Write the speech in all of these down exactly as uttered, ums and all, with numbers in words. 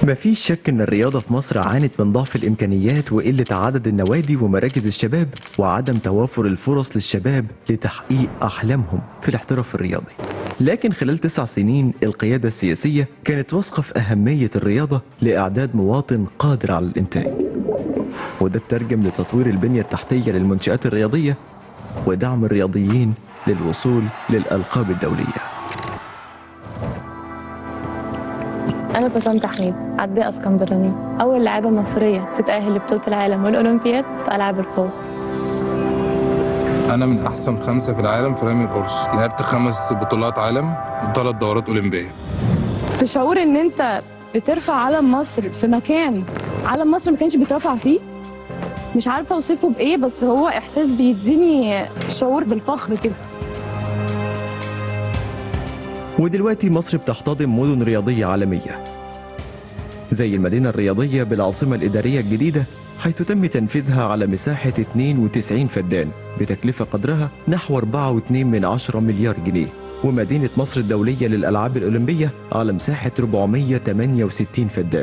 مفيش شك إن الرياضة في مصر عانت من ضعف الإمكانيات وقلة عدد النوادي ومراكز الشباب وعدم توافر الفرص للشباب لتحقيق أحلامهم في الاحتراف الرياضي. لكن خلال تسع سنين القيادة السياسية كانت واثقة في أهمية الرياضة لإعداد مواطن قادر على الإنتاج، وده اترجم لتطوير البنية التحتية للمنشآت الرياضية ودعم الرياضيين للوصول للألقاب الدولية. أنا بسنت حميد، عداء اسكندراني، أول لاعبة مصرية تتأهل لبطولة العالم والأولمبياد في ألعاب القوى. أنا من أحسن خمسة في العالم في رمي القرص، لعبت خمس بطولات عالم وثلاث دورات أولمبية. تشعور إن أنت بترفع علم مصر في مكان علم مصر ما كانش بيترفع فيه، مش عارفة أوصفه بإيه، بس هو إحساس بيديني شعور بالفخر كده. ودلوقتي مصر بتحتضن مدن رياضية عالمية زي المدينة الرياضية بالعاصمة الإدارية الجديدة، حيث تم تنفيذها على مساحة اثنين وتسعين فدان بتكلفة قدرها نحو أربعة فاصلة اثنين من عشرة مليار جنيه، ومدينة مصر الدولية للألعاب الأولمبية على مساحة أربعمائة وثمانية وستين فدان.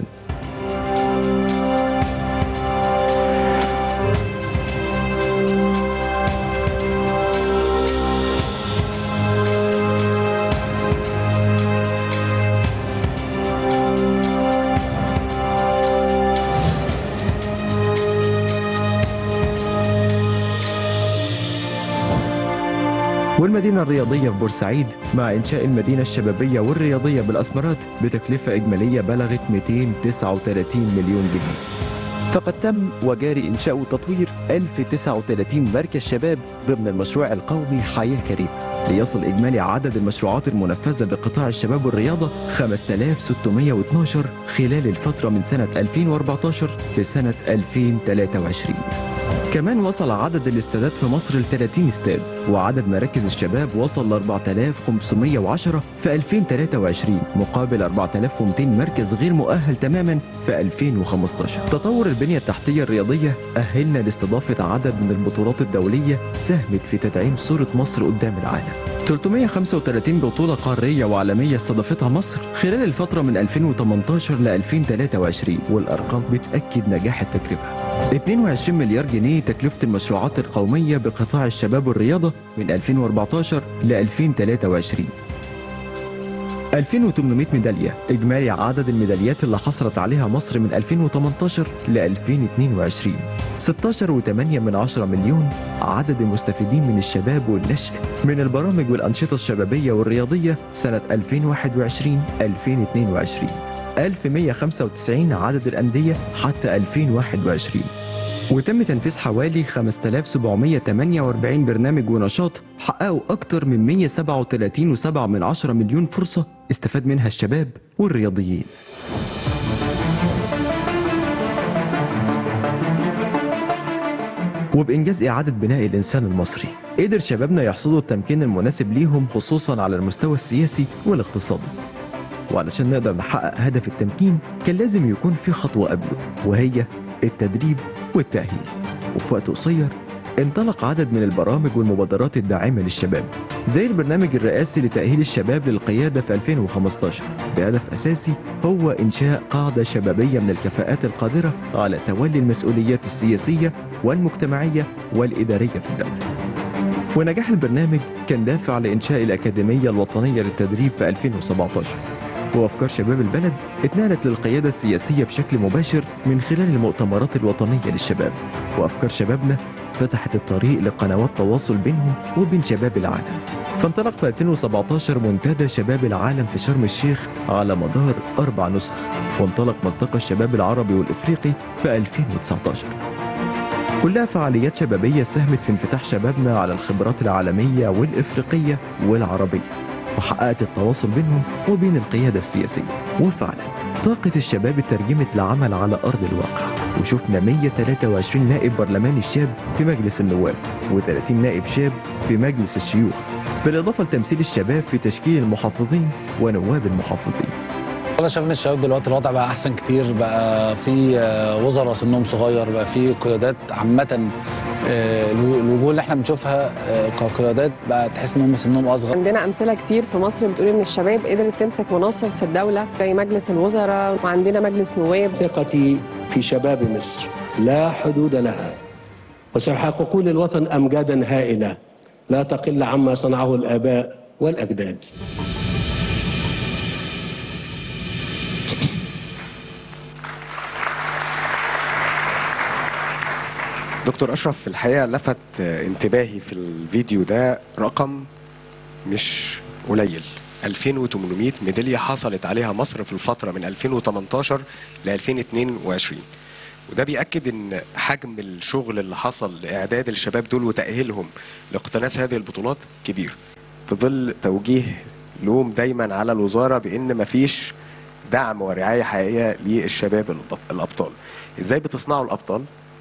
والمدينة الرياضية في بورسعيد مع إنشاء المدينة الشبابية والرياضية بالأسمرات بتكلفة إجمالية بلغت مئتين وتسعة وثلاثين مليون جنيه. فقد تم وجاري إنشاء وتطوير ألف وتسعة وثلاثين مركز شباب ضمن المشروع القومي حياة كريمة، ليصل إجمالي عدد المشروعات المنفذة بقطاع الشباب والرياضة خمسة آلاف وستمائة واثني عشر خلال الفترة من سنة ألفين وأربعة عشر لسنة ألفين وثلاثة وعشرين. كمان وصل عدد الاستادات في مصر ل ثلاثين استاد، وعدد مراكز الشباب وصل ل أربعة آلاف وخمسمائة وعشرة في ألفين وثلاثة وعشرين مقابل أربعة آلاف ومئتين مركز غير مؤهل تماما في ألفين وخمسة عشر. تطور البنية التحتية الرياضية أهلنا لاستضافة عدد من البطولات الدولية ساهمت في تدعيم صورة مصر قدام العالم. ثلاثمائة وخمسة وثلاثين بطولة قارية وعالمية استضافتها مصر خلال الفترة من ألفين وثمانية عشر ل ألفين وثلاثة وعشرين، والأرقام بتأكد نجاح التجربة. اثنين وعشرين مليار جنيه تكلفة المشروعات القومية بقطاع الشباب والرياضة من ألفين وأربعة عشر ل ألفين وثلاثة وعشرين. ألفين وثمانمائة ميدالية إجمالي عدد الميداليات اللي حصلت عليها مصر من ألفين وثمانية عشر ل ألفين واثنين وعشرين. ستة عشر فاصلة ثمانية من عشرة مليون عدد المستفيدين من الشباب والنشء من البرامج والأنشطة الشبابية والرياضية سنة ألفين وواحد وعشرين ألفين واثنين وعشرين. ألف ومئة وخمسة وتسعين عدد الأندية حتى ألفين وواحد وعشرين. وتم تنفيذ حوالي خمسة آلاف وسبعمائة وثمانية وأربعين برنامج ونشاط حققوا أكثر من مئة وسبعة وثلاثين فاصلة سبعة من عشرة مليون فرصة استفاد منها الشباب والرياضيين. وبإنجاز إعادة بناء الإنسان المصري قدر شبابنا يحصدوا التمكين المناسب ليهم خصوصا على المستوى السياسي والاقتصادي. وعلشان نقدر نحقق هدف التمكين كان لازم يكون في خطوة قبله، وهي التدريب والتأهيل. وفي وقت قصير انطلق عدد من البرامج والمبادرات الداعمة للشباب، زي البرنامج الرئاسي لتأهيل الشباب للقيادة في ألفين وخمسة عشر بهدف أساسي هو إنشاء قاعدة شبابية من الكفاءات القادرة على تولي المسؤوليات السياسية والمجتمعية والإدارية في الدولة. ونجاح البرنامج كان دافع لإنشاء الأكاديمية الوطنية للتدريب في ألفين وسبعة عشر، وأفكار شباب البلد اتنقلت للقيادة السياسية بشكل مباشر من خلال المؤتمرات الوطنية للشباب. وأفكار شبابنا فتحت الطريق لقنوات تواصل بينهم وبين شباب العالم. فانطلق في ألفين وسبعة عشر منتدى شباب العالم في شرم الشيخ على مدار أربع نسخ، وانطلق ملتقى الشباب العربي والإفريقي في ألفين وتسعة عشر. كلها فعاليات شبابية ساهمت في انفتاح شبابنا على الخبرات العالمية والإفريقية والعربية، وحققت التواصل بينهم وبين القيادة السياسية. وفعلا طاقة الشباب اترجمت لعمل على أرض الواقع، وشفنا مئة وثلاثة وعشرين نائب برلماني الشاب في مجلس النواب و30 نائب شاب في مجلس الشيوخ، بالإضافة لتمثيل الشباب في تشكيل المحافظين ونواب المحافظين. انا شايف ان الشباب دلوقتي الوضع بقى احسن كتير، بقى في وزراء سنهم صغير، بقى في قيادات عامه. الوجوه اللي احنا بنشوفها كقيادات بقى تحس ان هم سنهم اصغر. عندنا امثله كتير في مصر بتقول ان الشباب قدرت تمسك مناصب في الدوله زي مجلس الوزراء، وعندنا مجلس نواب. ثقتي في شباب مصر لا حدود لها، وسيحققون للوطن امجادا هائله لا تقل عما صنعه الاباء والاجداد. دكتور أشرف، في الحقيقة لفت انتباهي في الفيديو ده رقم مش قليل، ألفين وثمانمائة ميدالية حصلت عليها مصر في الفترة من ألفين وثمانية عشر ل ألفين واثنين وعشرين، وده بيأكد ان حجم الشغل اللي حصل لإعداد الشباب دول وتأهيلهم لاقتناص هذه البطولات كبير، في ظل توجيه لوم دايما على الوزارة بأن مفيش دعم ورعاية حقيقية للشباب الأبطال. ازاي بتصنعوا الأبطال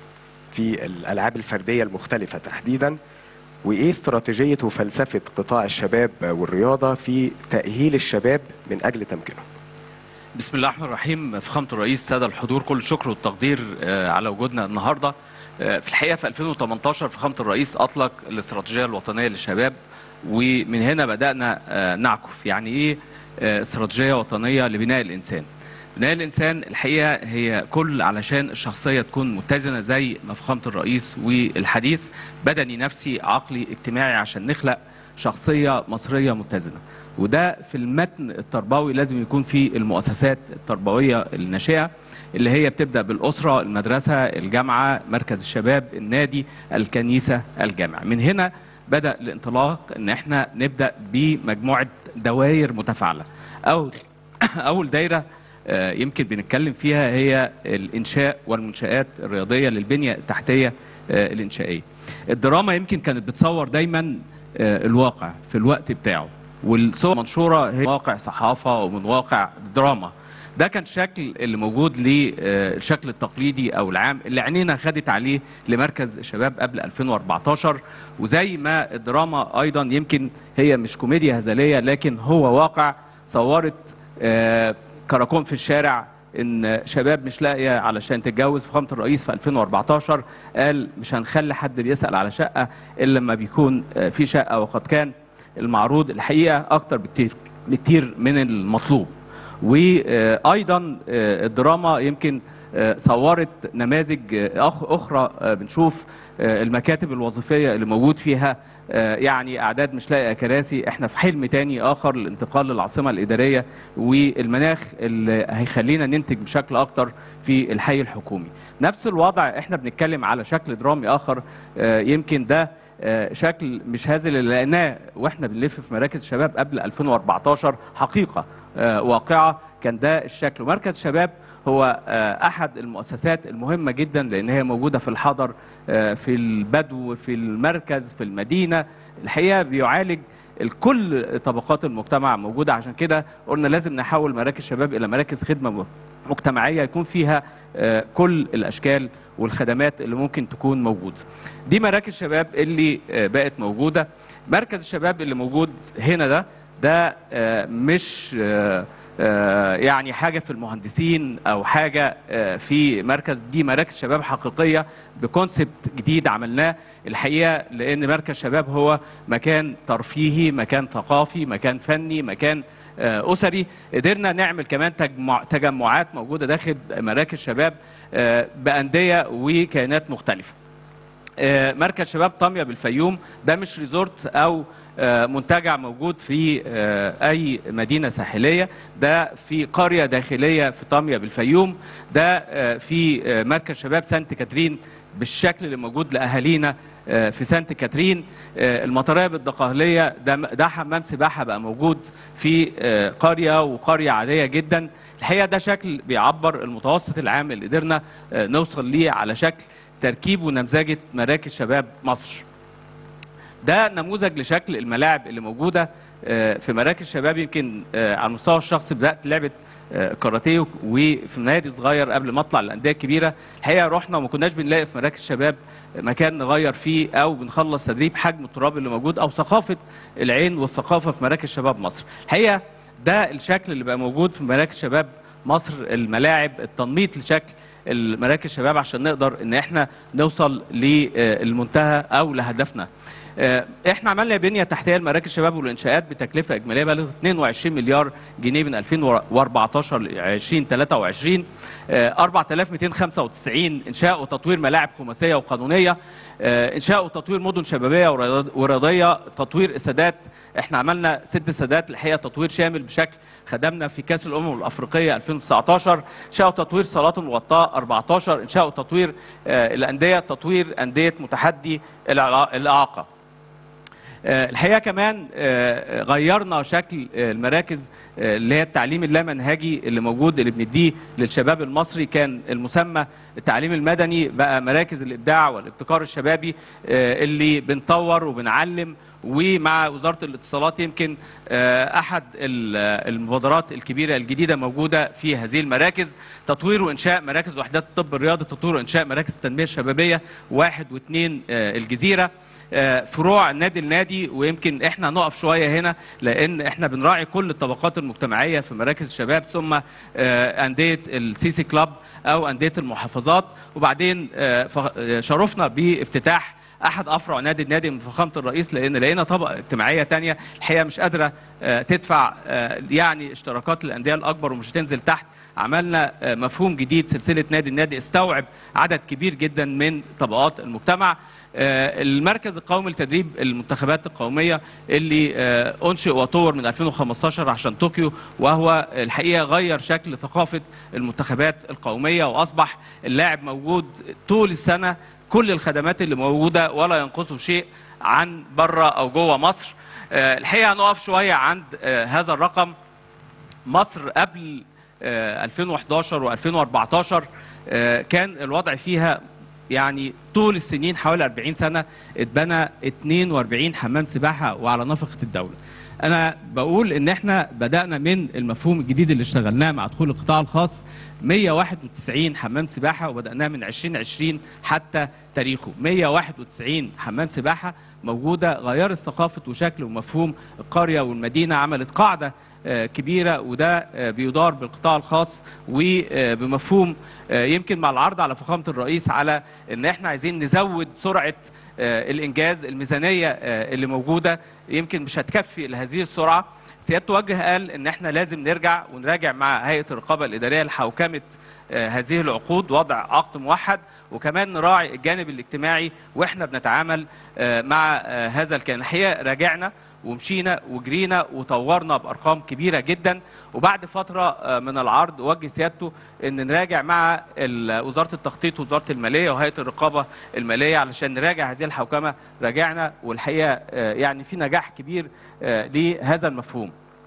في الألعاب الفردية المختلفة تحديدا، وإيه استراتيجية وفلسفة قطاع الشباب والرياضة في تأهيل الشباب من أجل تمكينهم؟ بسم الله الرحمن الرحيم. فخامة الرئيس، السادة الحضور، كل الشكر والتقدير على وجودنا النهارده. في الحقيقة في ألفين وثمانية عشر فخامة الرئيس أطلق الاستراتيجية الوطنية للشباب، ومن هنا بدأنا نعكف يعني إيه استراتيجية وطنية لبناء الإنسان. بناء الإنسان الحقيقة هي كل علشان الشخصية تكون متزنة زي ما فخامة الرئيس والحديث بدني نفسي عقلي اجتماعي، عشان نخلق شخصية مصرية متزنة. وده في المتن التربوي لازم يكون في المؤسسات التربوية الناشئة اللي هي بتبدأ بالأسرة، المدرسة، الجامعة، مركز الشباب، النادي، الكنيسة، الجامعة. من هنا بدأ الانطلاق ان احنا نبدأ بمجموعة دوائر متفاعلة. أو أول دايرة يمكن بنتكلم فيها هي الإنشاء والمنشآت الرياضية للبنية التحتية الإنشائية. الدراما يمكن كانت بتصور دايما الواقع في الوقت بتاعه، والصور منشورة هي واقع صحافة ومن واقع دراما. ده كان شكل اللي موجود للشكل التقليدي أو العام اللي عينينا خدت عليه لمركز الشباب قبل ألفين وأربعة عشر. وزي ما الدراما أيضا يمكن هي مش كوميديا هزلية، لكن هو واقع. صورت كراكون في الشارع ان شباب مش لاقيه علشان تتجوز. فخامه الرئيس في ألفين وأربعة عشر قال مش هنخلي حد بيسال على شقه الا لما بيكون في شقه، وقد كان المعروض الحقيقه اكتر بكتير بكتير من المطلوب. وايضا الدراما يمكن صورت نماذج اخرى، بنشوف المكاتب الوظيفيه اللي موجود فيها يعني اعداد مش لاقيه كراسي. احنا في حلم تاني اخر للانتقال للعاصمه الاداريه والمناخ اللي هيخلينا ننتج بشكل اكتر في الحي الحكومي. نفس الوضع احنا بنتكلم على شكل درامي اخر، يمكن ده شكل مش هازل اللي لقيناه واحنا بنلف في مراكز الشباب قبل ألفين وأربعة عشر، حقيقه واقعه. كان ده الشكل. ومركز شباب هو احد المؤسسات المهمه جدا لان هي موجوده في الحضر، في البدو، في المركز، في المدينه. الحقيقه بيعالج كل طبقات المجتمع موجوده. عشان كده قلنا لازم نحول مراكز الشباب الى مراكز خدمه مجتمعيه يكون فيها كل الاشكال والخدمات اللي ممكن تكون موجوده. دي مراكز الشباب اللي بقت موجوده. مركز الشباب اللي موجود هنا ده ده مش يعني حاجة في المهندسين أو حاجة في مركز، دي مراكز شباب حقيقية بكونسبت جديد عملناه الحقيقة، لأن مركز شباب هو مكان ترفيهي، مكان ثقافي، مكان فني، مكان أسري. قدرنا نعمل كمان تجمعات موجودة داخل مراكز شباب بأندية وكيانات مختلفة. مركز شباب طامية بالفيوم ده مش ريزورت أو منتجع موجود في أي مدينة ساحلية، ده في قرية داخلية في طامية بالفيوم. ده في مركز شباب سانت كاترين بالشكل اللي موجود لأهالينا في سانت كاترين. المطرية بالدقهلية ده, ده حمام سباحة بقى موجود في قرية وقرية عادية جدا. الحقيقة ده شكل بيعبر المتوسط العام اللي قدرنا نوصل ليه على شكل تركيب ونمذجة مراكز شباب مصر. ده نموذج لشكل الملاعب اللي موجودة في مراكز شباب. يمكن على المستوى الشخصي بدأت لعبة كاراتيه وفي نادي صغير قبل ما اطلع للأندية الكبيرة. الحقيقة رحنا وما كناش بنلاقي في مراكز شباب مكان نغير فيه أو بنخلص تدريب حجم التراب اللي موجود أو ثقافة العين والثقافة في مراكز شباب مصر. الحقيقة ده الشكل اللي بقى موجود في مراكز شباب مصر، الملاعب، التنميط لشكل المراكز الشباب عشان نقدر ان احنا نوصل للمنتهى او لهدفنا. احنا عملنا بنيه تحتيه لمراكز الشباب والانشاءات بتكلفه اجماليه بلغت اثنين وعشرين مليار جنيه من ألفين وأربعتاشر ل ألفين وثلاثة وعشرين، أربعة آلاف ومئتين وخمسة وتسعين انشاء وتطوير ملاعب خماسيه وقانونيه، انشاء وتطوير مدن شبابيه ورياضيه، تطوير اسادات. احنا عملنا ست سادات الحقيقه تطوير شامل بشكل خدمنا في كاس الامم الافريقيه ألفين وتسعتاشر، انشاء وتطوير صالات مغطاه أربعتاشر، انشاء وتطوير الانديه، تطوير انديه متحدي الاعاقه. الحقيقه كمان غيرنا شكل المراكز اللي هي التعليم اللامنهجي اللي موجود اللي بنديه للشباب المصري. كان المسمى التعليم المدني بقى مراكز الابداع والابتكار الشبابي اللي بنطور وبنعلم. ومع وزاره الاتصالات يمكن احد المبادرات الكبيره الجديده موجوده في هذه المراكز، تطوير وانشاء مراكز وحدات الطب الرياضي، تطوير وانشاء مراكز التنميه الشبابيه واحد واثنين الجزيره، فروع النادي النادي. ويمكن احنا نقف شويه هنا لان احنا بنراعي كل الطبقات المجتمعيه في مراكز الشباب، ثم انديه السيسي كلاب او انديه المحافظات. وبعدين شرفنا بافتتاح احد افرع نادي النادي من فخامه الرئيس، لان لقينا طبقه اجتماعيه ثانيه الحقيقه مش قادره تدفع يعني اشتراكات الانديه الاكبر ومش هتنزل تحت. عملنا مفهوم جديد، سلسله نادي النادي، استوعب عدد كبير جدا من طبقات المجتمع. المركز القومي لتدريب المنتخبات القوميه اللي انشئ وطور من ألفين وخمستاشر عشان طوكيو، وهو الحقيقه غير شكل ثقافه المنتخبات القوميه، واصبح اللاعب موجود طول السنه، كل الخدمات اللي موجوده ولا ينقصه شيء عن بره او جوه مصر. الحقيقه هنقف شويه عند هذا الرقم. مصر قبل ألفين وحداشر وألفين وأربعتاشر كان الوضع فيها يعني طول السنين حوالي أربعين سنه اتبنى اثنين وأربعين حمام سباحه وعلى نفقه الدوله. انا بقول ان احنا بدانا من المفهوم الجديد اللي اشتغلناه مع دخول القطاع الخاص مئة وواحد وتسعين حمام سباحه، وبداناه من ألفين وعشرين حتى تاريخه مئة وواحد وتسعين حمام سباحه موجوده، غيرت ثقافه وشكل ومفهوم القريه والمدينه، عملت قاعده كبيره، وده بيدار بالقطاع الخاص وبمفهوم يمكن مع العرض على فخامه الرئيس على ان احنا عايزين نزود سرعه الانجاز. الميزانيه اللي موجوده يمكن مش هتكفي لهذه السرعه. سيادته وجه قال ان احنا لازم نرجع ونراجع مع هيئه الرقابه الاداريه لحوكمه هذه العقود، وضع عقد موحد، وكمان نراعي الجانب الاجتماعي واحنا بنتعامل مع هذا الكيان. الحقيقه راجعنا ومشينا وجرينا وطورنا بارقام كبيره جدا، وبعد فتره من العرض وجه سيادته ان نراجع مع وزاره التخطيط ووزاره الماليه وهيئه الرقابه الماليه علشان نراجع هذه الحوكمه. راجعنا والحقيقه يعني في نجاح كبير لهذا المفهوم.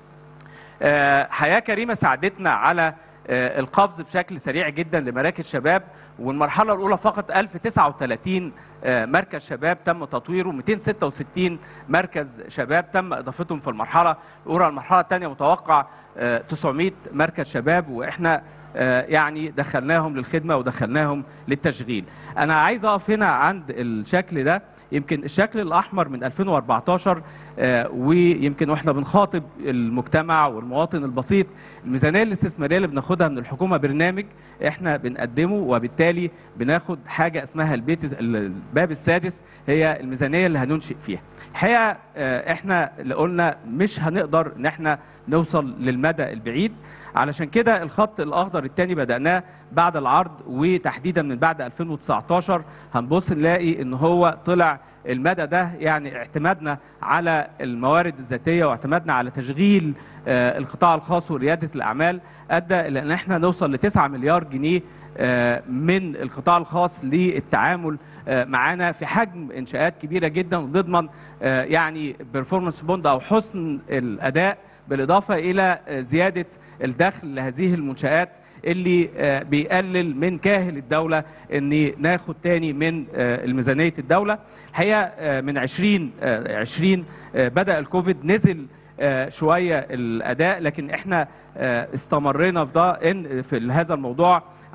حياه كريمه ساعدتنا على القفز بشكل سريع جدا لمراكز شباب، والمرحله الاولى فقط ألف وتسعة وثلاثين مركز شباب تم تطويره، مئتين وستة وستين مركز شباب تم اضافتهم في المرحله الاولى. المرحله الثانيه متوقع تسعمئة مركز شباب، واحنا يعني دخلناهم للخدمه ودخلناهم للتشغيل. انا عايز اقف هنا عند الشكل ده، يمكن الشكل الاحمر من ألفين وأربعتاشر، ويمكن واحنا بنخاطب المجتمع والمواطن البسيط، الميزانيه الاستثماريه اللي بناخدها من الحكومه برنامج احنا بنقدمه، وبالتالي بناخد حاجه اسمها البيت الباب السادس، هي الميزانيه اللي هننشئ فيها. الحقيقه احنا اللي قلنا مش هنقدر ان احنا نوصل للمدى البعيد، علشان كده الخط الاخضر الثاني بدأناه بعد العرض، وتحديدا من بعد ألفين وتسعتاشر هنبص نلاقي ان هو طلع المدى ده. يعني اعتمادنا على الموارد الذاتيه واعتمادنا على تشغيل القطاع الخاص ورياده الاعمال ادى الى ان احنا نوصل لتسعة مليار جنيه من القطاع الخاص للتعامل معانا في حجم انشاءات كبيره جدا، ونضمن يعني بيرفورمانس بوند او حسن الاداء، بالاضافه الى زياده الدخل لهذه المنشآت اللي بيقلل من كاهل الدوله ان ناخد تاني من الميزانيه الدوله. الحقيقه من عشرين عشرين بدا الكوفيد، نزل شويه الاداء، لكن احنا استمرينا في ده ان في هذا الموضوع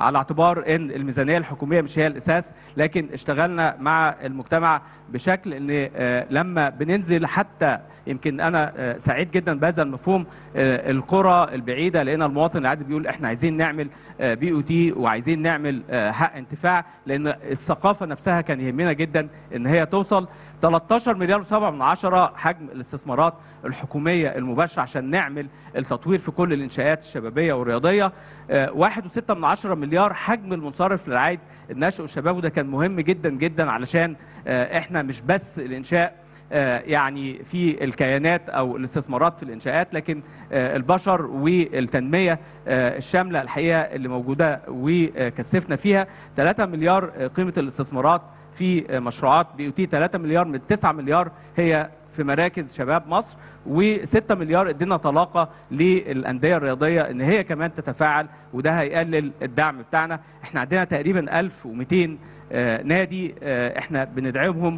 على اعتبار ان الميزانيه الحكوميه مش هي الاساس، لكن اشتغلنا مع المجتمع بشكل ان لما بننزل حتى يمكن انا سعيد جدا بهذا المفهوم القرى البعيده، لان المواطن العادي بيقول احنا عايزين نعمل بي او تي وعايزين نعمل حق انتفاع، لان الثقافه نفسها كان يهمنا جدا ان هي توصل. ثلاثة عشر مليار وسبعة من عشرة حجم الاستثمارات الحكوميه المباشره عشان نعمل التطوير في كل الانشاءات الشبابيه والرياضيه. واحد وستة من عشرة مليار حجم المنصرف لرعايه النشء والشباب، وده كان مهم جدا جدا علشان احنا مش بس الانشاء يعني في الكيانات او الاستثمارات في الانشاءات، لكن البشر والتنميه الشامله الحقيقه اللي موجوده وكثفنا فيها. ثلاثة مليار قيمه الاستثمارات في مشروعات بي او تي، ثلاثة مليار من تسعة مليار هي في مراكز شباب مصر، وستة مليار ادينا طلاقه للانديه الرياضيه ان هي كمان تتفاعل، وده هيقلل الدعم بتاعنا. احنا عندنا تقريبا ألف ومئتين نادي احنا بندعمهم،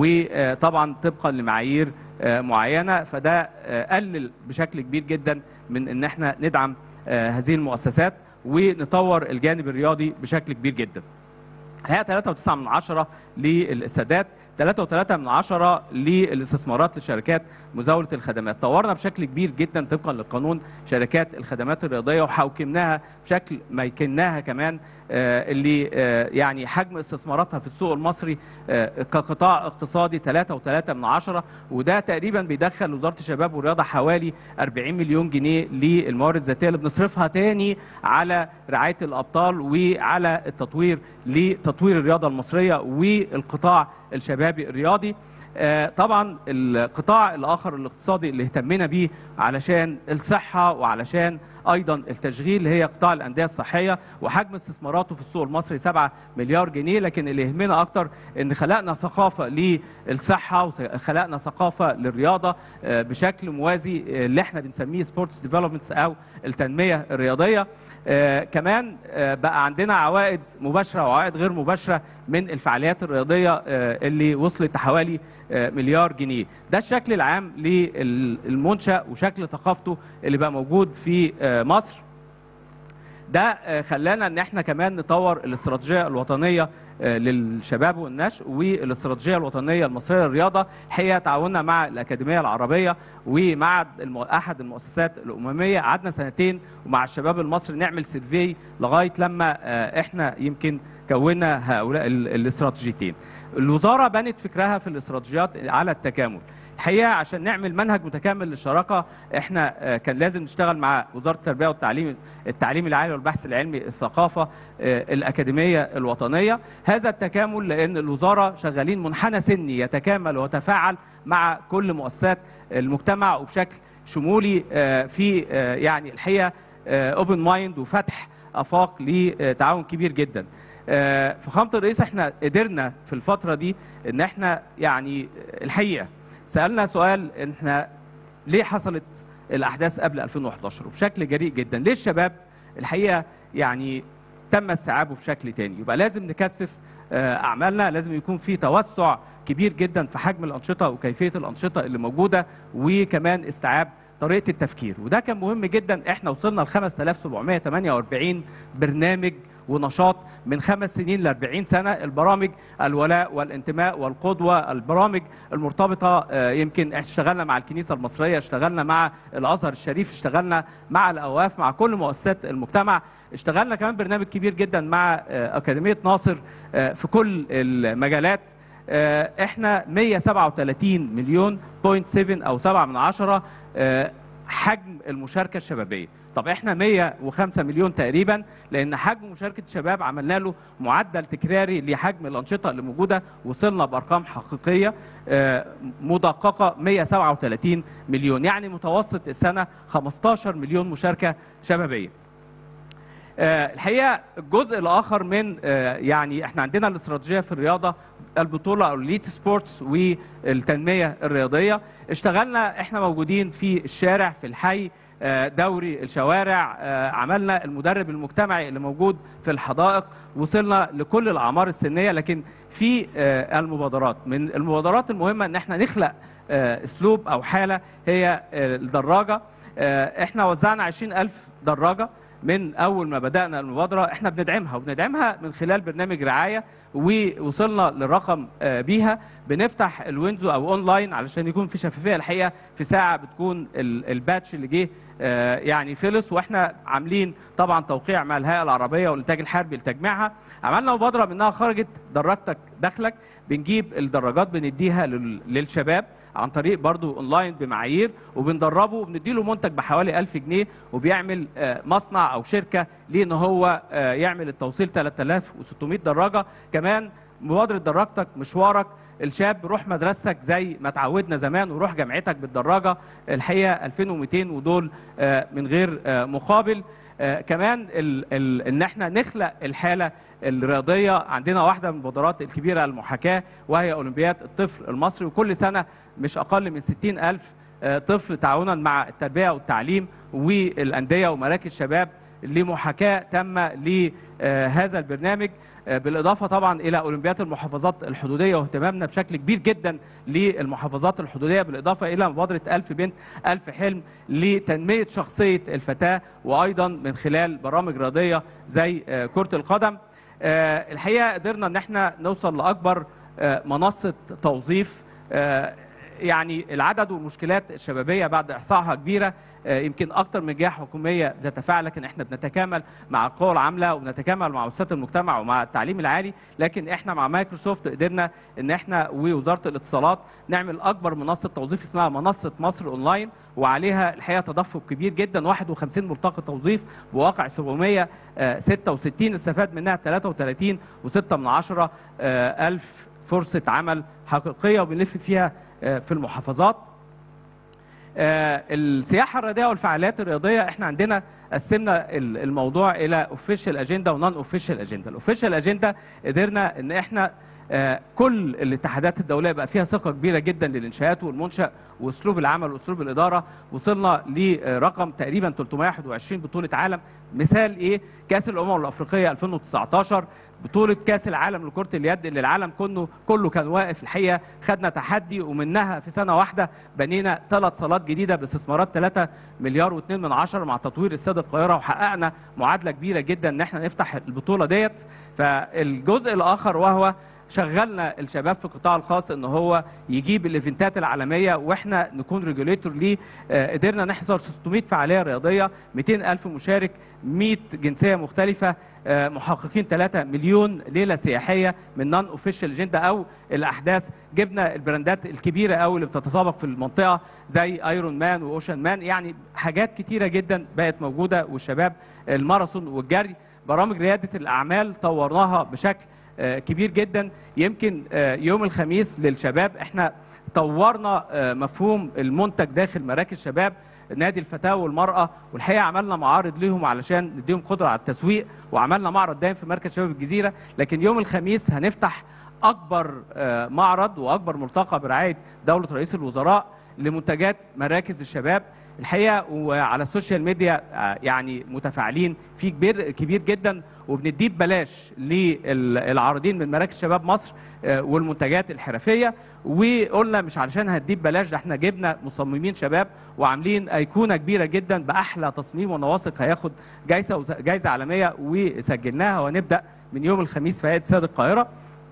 وطبعا طبقا لمعايير معينه، فده قلل بشكل كبير جدا من ان احنا ندعم هذه المؤسسات ونطور الجانب الرياضي بشكل كبير جدا. هي ثلاثة وتسعة من عشرة للسادات، ثلاثة وثلاثة من عشرة للاستثمارات لشركات مزاولة الخدمات. طورنا بشكل كبير جدا طبقا للقانون شركات الخدمات الرياضية، وحوكمناها بشكل ميكناها كمان اللي يعني حجم استثماراتها في السوق المصري كقطاع اقتصادي ثلاثة وثلاثة من عشرة، وده تقريبا بيدخل وزارة الشباب والرياضة حوالي أربعين مليون جنيه للموارد الذاتية اللي بنصرفها تاني على رعاية الأبطال وعلى التطوير لتطوير الرياضة المصرية والقطاع الشبابي الرياضي. طبعا القطاع الآخر الاقتصادي اللي اهتمينا بيه علشان الصحة وعلشان ايضا التشغيل اللي هي قطاع الانديه الصحيه، وحجم استثماراته في السوق المصري سبعة مليار جنيه، لكن اللي يهمنا اكتر ان خلقنا ثقافه للصحه وخلقنا ثقافه للرياضه بشكل موازي اللي احنا بنسميه سبورتس ديفلوبمنتس او التنميه الرياضيه. آه كمان آه بقى عندنا عوائد مباشره وعوائد غير مباشره من الفعاليات الرياضيه آه اللي وصلت حوالي آه مليار جنيه. ده الشكل العام للمنشأ وشكل ثقافته اللي بقى موجود في آه مصر. ده آه خلانا ان احنا كمان نطور الاستراتيجيه الوطنيه آه للشباب والنشء والاستراتيجيه الوطنيه المصريه للرياضه. الحقيقه تعاوننا مع الاكاديميه العربيه ومع احد المؤسسات الامميه، قعدنا سنتين ومع الشباب المصري نعمل سيرفي لغايه لما آه احنا يمكن كونا هؤلاء الاستراتيجيتين. الوزاره بنت فكرها في الاستراتيجيات على التكامل. الحقيقه عشان نعمل منهج متكامل للشراكه احنا كان لازم نشتغل مع وزاره التربيه والتعليم، التعليم العالي والبحث العلمي، الثقافه، الاكاديميه الوطنيه. هذا التكامل لان الوزاره شغالين منحنى سني يتكامل ويتفاعل مع كل مؤسسات المجتمع وبشكل شمولي في يعني الحقيقه اوبن مايند وفتح افاق لتعاون كبير جدا. فخامه الرئيس احنا قدرنا في الفتره دي ان احنا يعني الحقيقه سالنا سؤال، احنا ليه حصلت الاحداث قبل ألفين وأحد عشر وبشكل جريء جدا؟ ليه الشباب الحقيقه يعني تم استيعابه بشكل تاني؟ يبقى لازم نكثف اعمالنا، لازم يكون في توسع كبير جدا في حجم الانشطه وكيفيه الانشطه اللي موجوده، وكمان استيعاب طريقه التفكير. وده كان مهم جدا. احنا وصلنا ل خمسة آلاف وسبعمائة وثمانية وأربعين برنامج ونشاط من خمس سنين ل أربعين سنه. البرامج الولاء والانتماء والقدوه، البرامج المرتبطه يمكن اشتغلنا مع الكنيسه المصريه، اشتغلنا مع الازهر الشريف، اشتغلنا مع الاوقاف، مع كل مؤسسات المجتمع. اشتغلنا كمان برنامج كبير جدا مع اكاديميه ناصر في كل المجالات. احنا مئة وسبعة وثلاثين مليون بوينت سبعة او سبعة من عشرة حجم المشاركه الشبابيه. طب احنا مئة وخمسة مليون تقريبا، لان حجم مشاركه الشباب عملنا له معدل تكراري لحجم الانشطه اللي موجوده، وصلنا بارقام حقيقيه مدققه مئة وسبعة وثلاثين مليون، يعني متوسط السنه خمسة عشر مليون مشاركه شبابيه. الحقيقه الجزء الاخر من يعني احنا عندنا الاستراتيجيه في الرياضه، البطوله او الليت سبورتس والتنميه الرياضيه. اشتغلنا احنا موجودين في الشارع في الحي، دوري الشوارع، عملنا المدرب المجتمعي اللي موجود في الحدائق، وصلنا لكل الاعمار السنيه. لكن في المبادرات، من المبادرات المهمه ان احنا نخلق اسلوب او حاله هي الدراجه. احنا وزعنا عشرين ألف دراجه من اول ما بدانا المبادره احنا بندعمها وبندعمها من خلال برنامج رعايه، ووصلنا للرقم بيها. بنفتح الويندو او اونلاين علشان يكون في شفافيه. الحقيقه في ساعه بتكون الباتش اللي جه يعني خلص، واحنا عاملين طبعا توقيع مع الهيئه العربيه والانتاج الحربي لتجميعها. عملنا مبادره منها خرجت دراجتك دخلك، بنجيب الدراجات بنديها للشباب عن طريق برضو اونلاين بمعايير، وبندربه وبنديله منتج بحوالي ألف جنيه، وبيعمل مصنع او شركه ليه ان هو يعمل التوصيل ثلاثة آلاف وستمائة دراجه. كمان مبادره دراجتك مشوارك، الشاب روح مدرستك زي ما تعودنا زمان وروح جامعتك بالدراجه، الحقيقه ألفين ومئتين ودول من غير مقابل. كمان ال ال ان احنا نخلق الحاله الرياضيه. عندنا واحده من المبادرات الكبيره المحاكاه وهي اولمبياد الطفل المصري، وكل سنه مش اقل من ستين ألف طفل تعاونا مع التربيه والتعليم والانديه ومراكز شباب لمحاكاه تامه لهذا البرنامج. بالاضافه طبعا الى اولمبياد المحافظات الحدوديه واهتمامنا بشكل كبير جدا للمحافظات الحدوديه، بالاضافه الى مبادره ألف بنت ألف حلم لتنميه شخصيه الفتاه، وايضا من خلال برامج رياضيه زي كره القدم. الحقيقه قدرنا ان احنا نوصل لاكبر منصه توظيف. يعني العدد والمشكلات الشبابيه بعد احصائها كبيره، يمكن اكتر من جهه حكوميه بتتفاعل، لكن احنا بنتكامل مع القوى العامله وبنتكامل مع مؤسسات المجتمع ومع التعليم العالي. لكن احنا مع مايكروسوفت قدرنا ان احنا ووزاره الاتصالات نعمل اكبر منصه توظيف اسمها منصه مصر اونلاين، وعليها الحقيقه تدفق كبير جدا، واحد وخمسين ملتقى توظيف بواقع سبعمائة وستة وستين استفاد منها ثلاثة وثلاثين وستة من عشرة ألف فرصه عمل حقيقيه، وبنلف فيها في المحافظات. السياحه الرياضيه والفعاليات الرياضيه، احنا عندنا قسمنا الموضوع الى اوفيشال اجندا ونون اوفيشال اجندا. الاوفيشال اجندا قدرنا ان احنا كل الاتحادات الدوليه بقى فيها ثقه كبيره جدا للانشاءات والمنشا واسلوب العمل واسلوب الاداره. وصلنا لرقم تقريبا ثلاثمائة وواحد وعشرين بطوله عالم. مثال ايه؟ كاس الامم الافريقيه ألفين وتسعة عشر، بطوله كاس العالم لكره اليد اللي العالم كله كله كان واقف. الحقيقه خدنا تحدي ومنها في سنه واحده بنينا ثلاث صالات جديده باستثمارات ثلاثة مليار واثنين من عشرة مع تطوير استاد القاهره، وحققنا معادله كبيره جدا ان احنا نفتح البطوله ديت. فالجزء الاخر وهو شغلنا الشباب في القطاع الخاص ان هو يجيب الايفنتات العالميه واحنا نكون ريجوليتور ليه. قدرنا نحصل ستمائة فعاليه رياضيه، مئتين ألف مشارك، مئة جنسيه مختلفه، محققين ثلاثة مليون ليله سياحيه من نون اوفيشال اجندا او الاحداث. جبنا البراندات الكبيره قوي اللي بتتسابق في المنطقه زي ايرون مان واوشن مان، يعني حاجات كتيره جدا بقت موجوده. والشباب الماراثون والجري، برامج رياده الاعمال طورناها بشكل كبير جدا. يمكن يوم الخميس للشباب احنا طورنا مفهوم المنتج داخل مراكز شباب نادي الفتاة والمرأة، والحقيقة عملنا معارض ليهم علشان نديهم قدرة على التسويق، وعملنا معرض دايم في مركز شباب الجزيرة. لكن يوم الخميس هنفتح أكبر معرض وأكبر ملتقى برعاية دولة رئيس الوزراء لمنتجات مراكز الشباب. الحقيقه وعلى السوشيال ميديا يعني متفاعلين فيه كبير كبير جدا، وبنديه ببلاش للعارضين من مراكز شباب مصر والمنتجات الحرفيه. وقلنا مش علشان هنديه ببلاش، ده احنا جبنا مصممين شباب وعاملين ايقونه كبيره جدا باحلى تصميم ونواثق هياخد جايزه جايزه عالميه، وسجلناها ونبدا من يوم الخميس في هيئه استاد القاهره.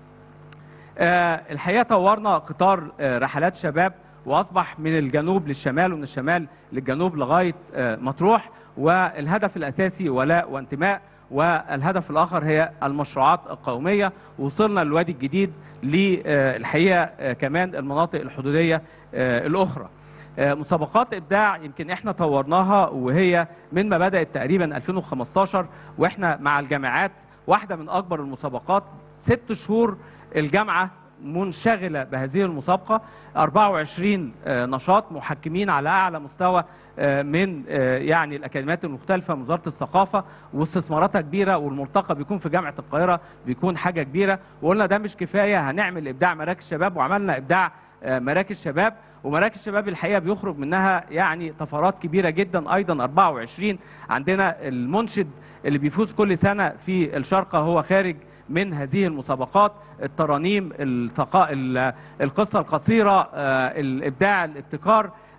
الحقيقه طورنا قطار رحلات شباب واصبح من الجنوب للشمال ومن الشمال للجنوب لغايه مطروح، والهدف الاساسي ولاء وانتماء، والهدف الاخر هي المشروعات القوميه. وصلنا للوادي الجديد للحقيقه كمان المناطق الحدوديه الاخرى. مسابقات ابداع يمكن احنا طورناها، وهي من ما بدات تقريبا ألفين وخمسة عشر واحنا مع الجامعات. واحده من اكبر المسابقات، ست شهور الجامعه منشغله بهذه المسابقه، أربعة وعشرين نشاط محكمين على اعلى مستوى من يعني الاكاديميات المختلفه من وزاره الثقافه، واستثماراتها كبيره، والملتقى بيكون في جامعه القاهره بيكون حاجه كبيره. وقلنا ده مش كفايه، هنعمل ابداع مراكز شباب، وعملنا ابداع مراكز شباب. ومراكز شباب الحقيقه بيخرج منها يعني طفرات كبيره جدا ايضا. أربعة وعشرين عندنا المنشد اللي بيفوز كل سنه في الشارقه هو خارج من هذه المسابقات. الترانيم، التقاء، القصه القصيره، الابداع، الابتكار،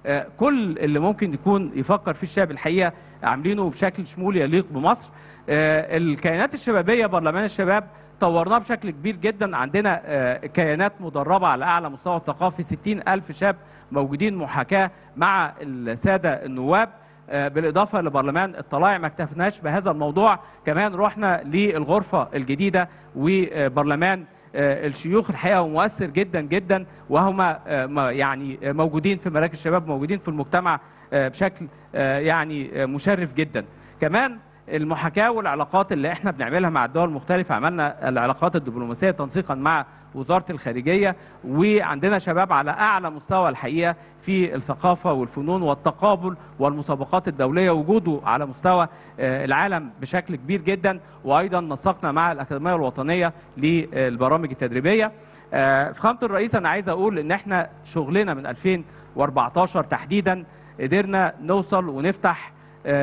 كل اللي ممكن يكون يفكر في الشباب الحقيقه عاملينه بشكل شمولي يليق بمصر. الكيانات الشبابيه، برلمان الشباب طورناه بشكل كبير جدا. عندنا كيانات مدربه على اعلى مستوى ثقافي، ستين ألف شاب موجودين محاكاه مع الساده النواب. بالاضافه لبرلمان الطلائع ما اكتفناش بهذا الموضوع، كمان رحنا للغرفه الجديده وبرلمان الشيوخ الحقيقه ومؤثر جدا جدا، وهم يعني موجودين في مراكز الشباب، موجودين في المجتمع بشكل يعني مشرف جدا. كمان المحاكاه والعلاقات اللي احنا بنعملها مع الدول المختلفه، عملنا العلاقات الدبلوماسيه تنسيقا مع وزاره الخارجيه، وعندنا شباب على اعلى مستوى الحقيقه في الثقافه والفنون والتقابل والمسابقات الدوليه، وجوده على مستوى العالم بشكل كبير جدا. وايضا نسقنا مع الاكاديميه الوطنيه للبرامج التدريبيه. في فخامه الرئيس انا عايز اقول ان احنا شغلنا من ألفين وأربعتاشر تحديدا قدرنا نوصل ونفتح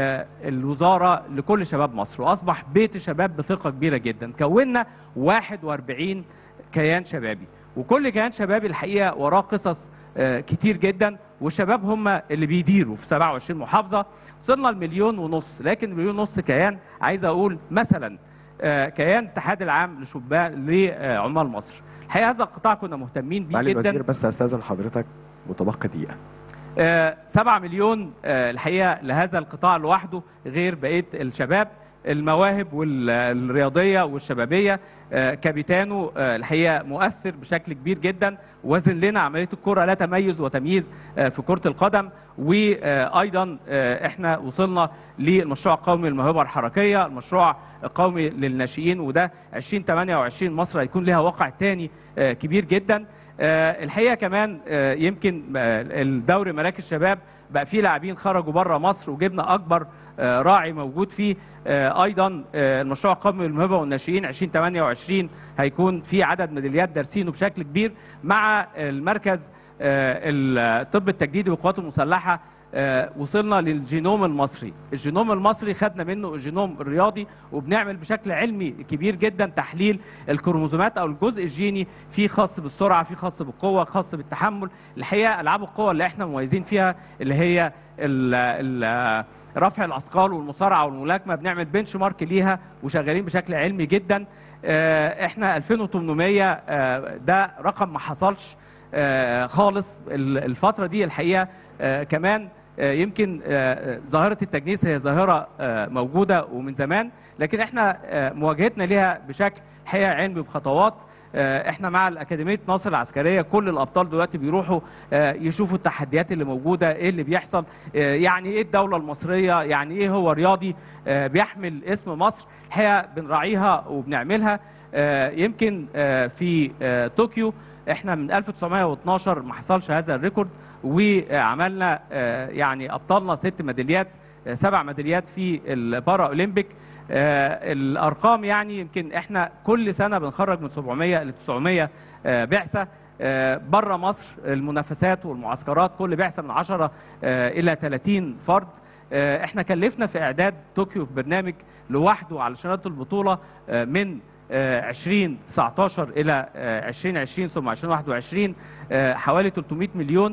الوزاره لكل شباب مصر، واصبح بيت شباب بثقه كبيره جدا. كونا واحد وأربعين كيان شبابي، وكل كيان شبابي الحقيقه وراه قصص كتير جدا، والشباب هم اللي بيديروا في سبعة وعشرين محافظه. وصلنا لمليون ونص، لكن مليون ونص كيان عايز اقول مثلا كيان الاتحاد العام لشبان لعمال مصر، الحقيقه هذا القطاع كنا مهتمين بيه معالي جدا. الوزير بس استاذن حضرتك متبقي دقيقه. سبعة مليون الحقيقه لهذا القطاع لوحده، غير بقيه الشباب المواهب والرياضيه والشبابيه. كابيتانو الحقيقه مؤثر بشكل كبير جدا، وزن لنا عمليه الكره لا تميز وتمييز في كره القدم. وايضا احنا وصلنا للمشروع القومي للموهبه الحركيه، المشروع القومي للناشئين، وده ألفين وثمانية وعشرين مصر هيكون لها واقع تاني كبير جدا. الحقيقه كمان يمكن الدوري مراكز الشباب بقى فيه لاعبين خرجوا بره مصر، وجبنا اكبر راعي موجود فيه. ايضا المشروع القومي للموهبه والناشئين ألفين وثمانية وعشرين هيكون في عدد ميداليات دارسينه بشكل كبير، مع المركز الطب التجديدي والقوات المسلحه. وصلنا للجينوم المصري، الجينوم المصري خدنا منه الجينوم الرياضي، وبنعمل بشكل علمي كبير جدا تحليل الكروموزومات او الجزء الجيني، في خاص بالسرعه، في خاص بالقوه، خاص بالتحمل. الحقيقه العاب القوه اللي احنا مميزين فيها اللي هي ال ال رفع الاثقال والمصارعه والملاكمه، بنعمل بنش مارك ليها وشغالين بشكل علمي جدا. احنا ألفين وثمانمائة ده رقم ما حصلش خالص الفتره دي الحقيقه. كمان يمكن ظاهره التجنيس هي ظاهره موجوده ومن زمان، لكن احنا مواجهتنا ليها بشكل حقيقه علمي بخطوات. احنا مع الاكاديميه ناصر العسكريه كل الابطال دلوقتي بيروحوا يشوفوا التحديات اللي موجوده، ايه اللي بيحصل، يعني ايه الدوله المصريه، يعني ايه هو رياضي بيحمل اسم مصر. الحقيقه بنراعيها وبنعملها. يمكن في طوكيو احنا من ألف وتسعمائة واثناشر ما حصلش هذا الريكورد، وعملنا يعني ابطالنا ست ميداليات، سبع ميداليات في البارا اولمبيك. الارقام يعني يمكن احنا كل سنه بنخرج من سبعمائة ل تسعمائة بعثه بره مصر. المنافسات والمعسكرات كل بعثه من عشرة الى ثلاثين فرد. احنا كلفنا في اعداد طوكيو في برنامج لوحده على شنات البطوله من ألفين وتسعتاشر الى ألفين وعشرين ثم ألفين وواحد وعشرين حوالي ثلاثمائة مليون.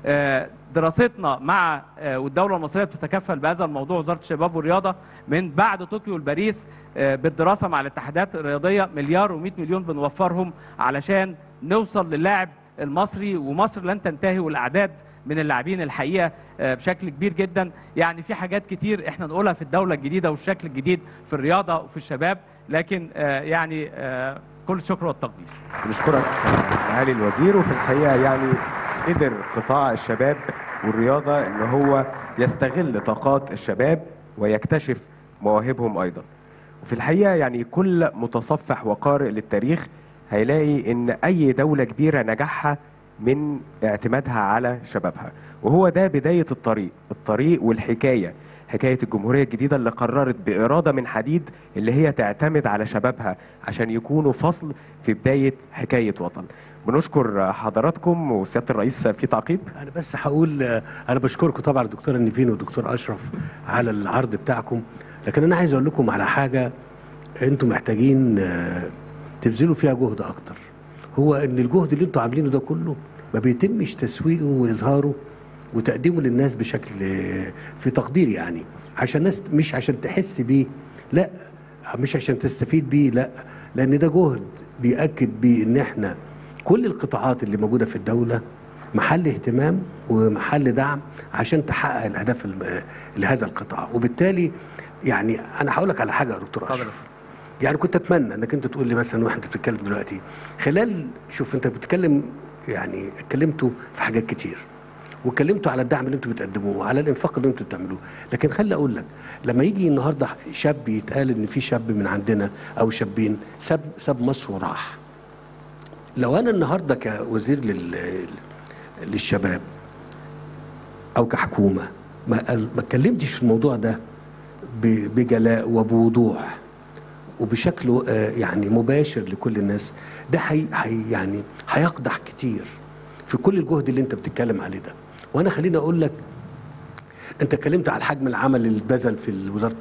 دراستنا مع والدوله المصريه بتتكفل بهذا الموضوع، وزاره الشباب والرياضه من بعد طوكيو لباريس بالدراسه مع الاتحادات الرياضيه مليار ومئة مليون بنوفرهم علشان نوصل للاعب المصري، ومصر لن تنتهي، والاعداد من اللاعبين الحقيقه بشكل كبير جدا. يعني في حاجات كتير احنا نقولها في الدوله الجديده والشكل الجديد في الرياضه وفي الشباب، لكن يعني كل الشكر والتقدير. بنشكرك معالي الوزير. وفي الحقيقه يعني قدر قطاع الشباب والرياضه ان هو يستغل طاقات الشباب ويكتشف مواهبهم ايضا. وفي الحقيقه يعني كل متصفح وقارئ للتاريخ هيلاقي ان اي دوله كبيره نجاحها من اعتمادها على شبابها، وهو ده بدايه الطريق، الطريق والحكايه، حكايه الجمهوريه الجديده اللي قررت باراده من حديد اللي هي تعتمد على شبابها عشان يكونوا فصل في بدايه حكايه وطن. بنشكر حضراتكم. وسياده الرئيس في تعقيب؟ انا بس هقول انا بشكركم طبعا الدكتوره نيفين والدكتور اشرف على العرض بتاعكم، لكن انا عايز اقول لكم على حاجه انتم محتاجين تبذلوا فيها جهد اكتر. هو ان الجهد اللي انتم عاملينه ده كله ما بيتمش تسويقه واظهاره وتقديمه للناس بشكل في تقدير يعني، عشان الناس مش عشان تحس بيه، لا مش عشان تستفيد بيه، لا، لان ده جهد بيأكد بيه ان احنا كل القطاعات اللي موجوده في الدوله محل اهتمام ومحل دعم عشان تحقق الاهداف لهذا القطاع. وبالتالي يعني انا هقول لك على حاجه يا دكتور اشرف، يعني كنت اتمنى انك انت تقول لي مثلا واحنا بتتكلم دلوقتي خلال، شوف انت بتتكلم يعني اتكلمتوا في حاجات كتير واتكلمتوا على الدعم اللي انتوا بتقدموه وعلى الانفاق اللي انتوا بتعملوه، لكن خلي اقول لك لما يجي النهارده شاب يتقال ان في شاب من عندنا او شابين ساب ساب مصر وراح، لو انا النهارده كوزير لل للشباب او كحكومه ما ما اتكلمتش في الموضوع ده بجلاء وبوضوح وبشكل يعني مباشر لكل الناس، ده حي حي يعني هيقدح كتير في كل الجهد اللي انت بتتكلم عليه ده. وانا خليني اقول لك، انت اتكلمت على حجم العمل اللي اتبذل في وزاره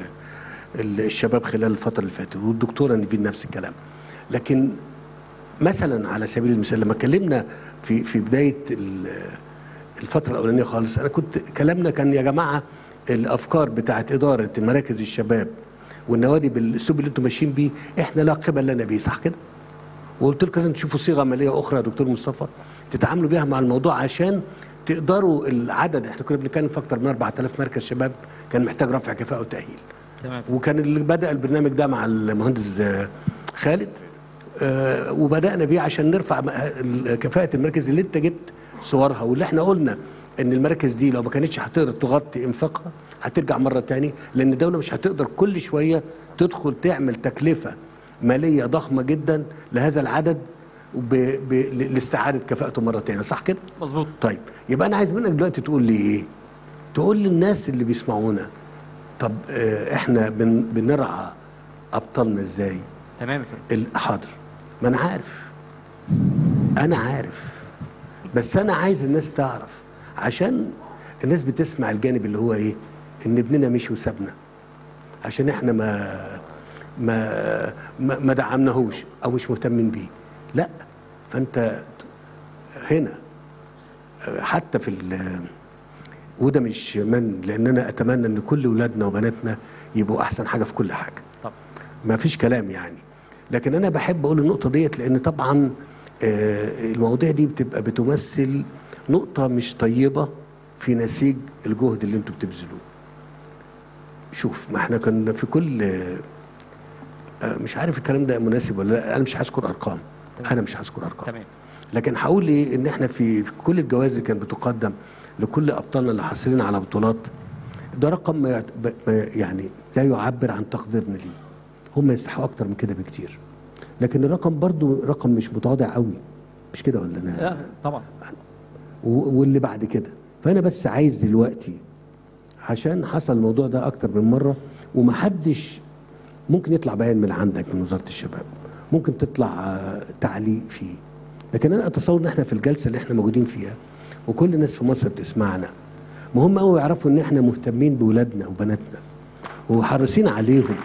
الشباب خلال الفتره اللي فاتت، والدكتوره نيفين نفس الكلام، لكن مثلا على سبيل المثال لما اتكلمنا في في بدايه الفتره الاولانيه خالص، انا كنت كلامنا كان يا جماعه الافكار بتاعت اداره مراكز الشباب والنوادي بالاسلوب اللي انتم ماشيين بيه احنا لا قبل لنا بيه، صح كده؟ وقلت لكم لازم تشوفوا صيغه ماليه اخرى يا دكتور مصطفى تتعاملوا بيها مع الموضوع عشان تقدروا العدد، احنا كنا بنتكلم في اكثر من أربعة آلاف مركز شباب كان محتاج رفع كفاءه وتاهيل. تمام. وكان اللي بدا البرنامج ده مع المهندس خالد آه وبدانا بيه عشان نرفع كفاءه المراكز اللي انت جبت صورها، واللي احنا قلنا ان المراكز دي لو ما كانتش هتقدر تغطي انفاقها هترجع مره ثاني، لان الدوله مش هتقدر كل شويه تدخل تعمل تكلفه ماليه ضخمه جدا لهذا العدد ب... ب... لاستعاده كفاءته مره ثانيه، صح كده؟ مظبوط. طيب يبقى انا عايز منك دلوقتي تقول لي ايه؟ تقول للناس اللي بيسمعونا طب اه احنا بن... بنرعى ابطالنا ازاي؟ تمام يا فندم. حاضر، ما انا عارف انا عارف بس انا عايز الناس تعرف، عشان الناس بتسمع الجانب اللي هو ايه؟ ان ابننا مشي وسابنا عشان احنا ما ما ما دعمناهوش او مش مهتمين بيه، لا. فانت هنا حتى في وده مش من، لان انا اتمنى ان كل اولادنا وبناتنا يبقوا احسن حاجه في كل حاجه، طب ما فيش كلام يعني، لكن انا بحب اقول النقطه ديت لان طبعا المواضيع دي بتبقى بتمثل نقطه مش طيبه في نسيج الجهد اللي انتوا بتبذلوه. شوف، ما احنا كنا في كل مش عارف الكلام ده مناسب ولا لا، انا مش هذكر ارقام. تمام. انا مش هذكر ارقام. تمام. لكن هقول ايه، ان احنا في كل الجوائز اللي كانت بتقدم لكل ابطالنا اللي حاصلين على بطولات، ده رقم ما يعني لا يعبر عن تقديرنا ليه. هم يستحقوا اكتر من كده بكتير، لكن الرقم برضو رقم مش متواضع قوي، مش كده ولا انا؟ لا طبعا. واللي بعد كده، فانا بس عايز دلوقتي عشان حصل الموضوع ده اكتر من مره ومحدش ممكن يطلع بيان من عندك من وزاره الشباب، ممكن تطلع تعليق فيه، لكن انا اتصور ان احنا في الجلسه اللي احنا موجودين فيها وكل الناس في مصر بتسمعنا مهم قوي يعرفوا ان احنا مهتمين باولادنا وبناتنا وحريصين عليهم.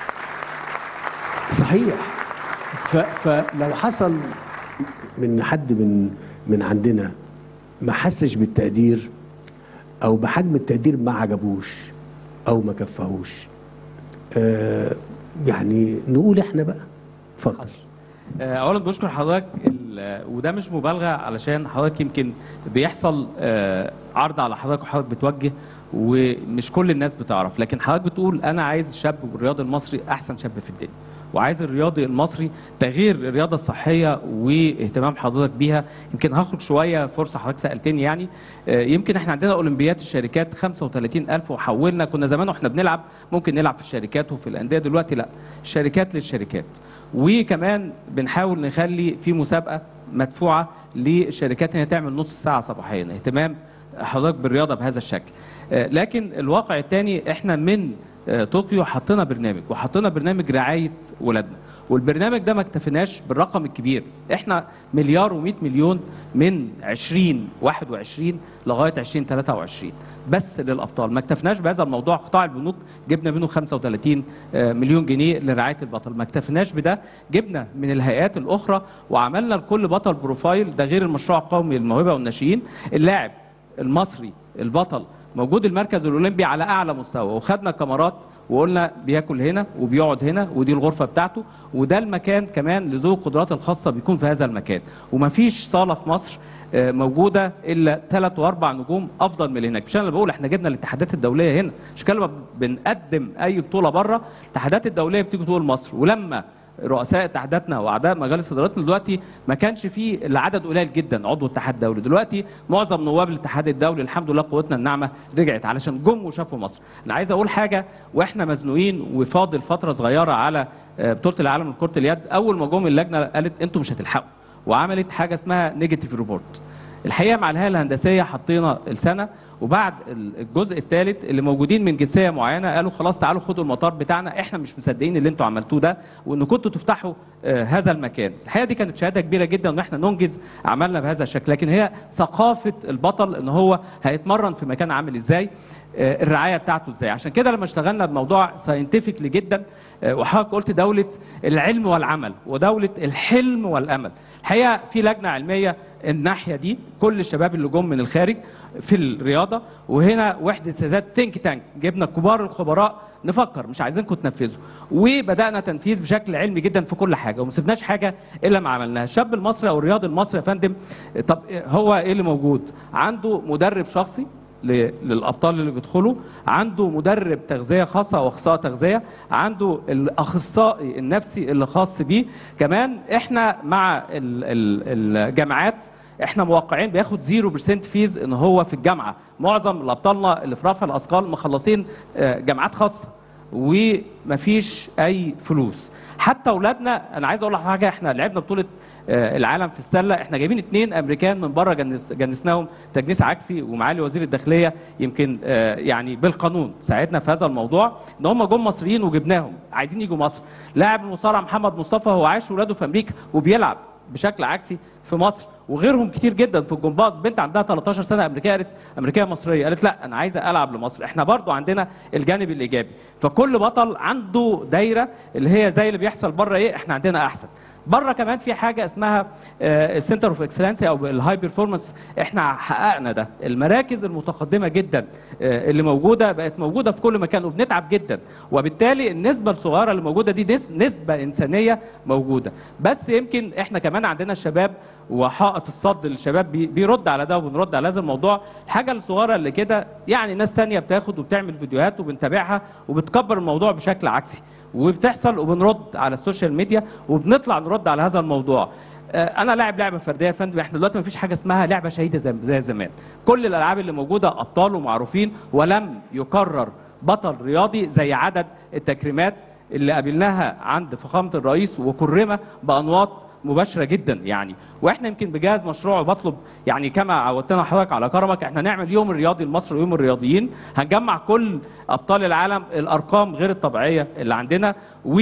صحيح. فلو حصل من حد من من عندنا ما حسش بالتقدير او بحجم التقدير ما عجبوش او ما كفاهوش، آه يعني نقول احنا بقى. اتفضل. اولا بشكر حضرتك، وده مش مبالغه علشان حضرتك يمكن بيحصل عرض على حضرتك وحضرتك بتوجه ومش كل الناس بتعرف، لكن حضرتك بتقول انا عايز شاب الرياضي المصري احسن شاب في الدنيا، وعايز الرياضي المصري تغيير الرياضه الصحيه واهتمام حضرتك بيها. يمكن هخرج شويه، فرصه حضرتك سالتني يعني، يمكن احنا عندنا اولمبيات الشركات خمسة وثلاثين ألف وحولنا، كنا زمان واحنا بنلعب ممكن نلعب في الشركات وفي الانديه، دلوقتي لا، الشركات للشركات. وكمان بنحاول نخلي في مسابقه مدفوعه للشركات ان هي تعمل نص ساعه صباحيا، اهتمام حضرتك بالرياضه بهذا الشكل. لكن الواقع الثاني، احنا من طوكيو حطينا برنامج وحطينا برنامج رعايه ولادنا، والبرنامج ده ما اكتفيناش بالرقم الكبير، احنا مليار ومئة مليون من عشرين واحد وعشرين لغايه عشرين ثلاثة وعشرين بس للابطال، ما اكتفناش بهذا الموضوع. قطاع البنوك جبنا منه خمسة وثلاثين مليون جنيه لرعايه البطل، ما اكتفناش بده، جبنا من الهيئات الاخرى وعملنا لكل بطل بروفايل، ده غير المشروع القومي للموهبه والناشئين. اللاعب المصري البطل موجود المركز الاولمبي على اعلى مستوى، وخدنا كاميرات وقلنا بياكل هنا وبيقعد هنا ودي الغرفه بتاعته، وده المكان كمان لذوي القدرات الخاصه بيكون في هذا المكان، ومفيش صاله في مصر موجوده الا ثلاث واربع نجوم افضل من اللي هناك. مش انا اللي بقول، احنا جبنا الاتحادات الدوليه هنا، مش كلمه بنقدم اي بطوله بره، الاتحادات الدوليه بتيجي تقول مصر، ولما رؤساء اتحاداتنا واعضاء مجالس ادارتنا دلوقتي ما كانش فيه الا عدد قليل جدا عضو اتحاد دولي، دلوقتي معظم نواب الاتحاد الدولي الحمد لله قوتنا الناعمه رجعت علشان جم وشافوا مصر. انا عايز اقول حاجه، واحنا مزنوقين وفاضل فتره صغيره على بطوله العالم لكره اليد، اول ما جم اللجنه قالت انتوا مش هتلحقوا، وعملت حاجه اسمها نيجاتيف ريبورت. الحقيقه مع الهيئه الهندسيه حطينا السنه، وبعد الجزء الثالث اللي موجودين من جنسيه معينه قالوا خلاص تعالوا خدوا المطار بتاعنا، احنا مش مصدقين اللي انتوا عملتوه ده وان كنتوا تفتحوا آه هذا المكان. الحقيقه دي كانت شهاده كبيره جدا ان احنا ننجز عملنا بهذا الشكل، لكن هي ثقافه البطل ان هو هيتمرن في مكان عامل ازاي، آه الرعايه بتاعته ازاي. عشان كده لما اشتغلنا بموضوع ساينتفكلي جدا، آه وحضرتك قلت دوله العلم والعمل ودوله الحلم والامل. الحقيقه في لجنه علميه الناحيه دي، كل الشباب اللي جم من الخارج في الرياضه، وهنا وحده سياسات ثينك تانك، جبنا كبار الخبراء نفكر، مش عايزينكم تنفذوا، وبدانا تنفيذ بشكل علمي جدا في كل حاجه، وما سيبناش حاجه الا ما عملناها. الشاب المصري او الرياضي المصري يا فندم، طب هو ايه اللي موجود؟ عنده مدرب شخصي للابطال اللي بيدخلوا، عنده مدرب تغذيه خاصه او اخصائي تغذيه، عنده الاخصائي النفسي اللي خاص بيه. كمان احنا مع الجامعات احنا موقعين بياخد صفر بالمية فيز ان هو في الجامعه، معظم ابطالنا اللي في رفع الاثقال مخلصين جامعات خاصه ومفيش اي فلوس. حتى اولادنا، انا عايز اقول لك حاجه، احنا لعبنا بطوله العالم في السله، احنا جايبين اثنين امريكان من بره جنس جنسناهم تجنيس عكسي، ومعالي وزير الداخليه يمكن يعني بالقانون ساعدنا في هذا الموضوع، ان هم جم مصريين وجبناهم عايزين يجوا مصر. لاعب المصارعه محمد مصطفى هو عايش ولاده في امريكا وبيلعب بشكل عكسي في مصر، وغيرهم كتير جدا. في الجمباز بنت عندها ثلاثة عشر سنه امريكيه، قالت امريكيه مصريه، قالت لا انا عايزه العب لمصر. احنا برضو عندنا الجانب الايجابي، فكل بطل عنده دايره اللي هي زي اللي بيحصل بره، ايه احنا عندنا احسن. بره كمان في حاجه اسمها السنتر اوف اكسلنس او الهاي بيرفورمانس، احنا حققنا ده. المراكز المتقدمه جدا اللي موجوده بقت موجوده في كل مكان، وبنتعب جدا، وبالتالي النسبه الصغيره اللي موجوده دي نسبه انسانيه موجوده. بس يمكن احنا كمان عندنا الشباب وحائط الصد للشباب بيرد على ده، وبنرد على هذا الموضوع. الحاجه الصغيره اللي كده يعني ناس ثانيه بتاخد وبتعمل فيديوهات وبنتابعها وبتكبر الموضوع بشكل عكسي، وبتحصل وبنرد على السوشيال ميديا وبنطلع نرد على هذا الموضوع. انا لاعب لعبه فرديه يا فندم، احنا دلوقتي ما فيش حاجه اسمها لعبه شهيده زي زمان، كل الالعاب اللي موجوده ابطال ومعروفين، ولم يكرر بطل رياضي زي عدد التكريمات اللي قابلناها عند فخامه الرئيس، وكرمه بانواط مباشره جدا يعني. واحنا يمكن بجهاز مشروع وبطلب يعني كما عودتنا حضرتك على كرمك، احنا نعمل يوم الرياضي المصري ويوم الرياضيين، هنجمع كل ابطال العالم، الارقام غير الطبيعيه اللي عندنا،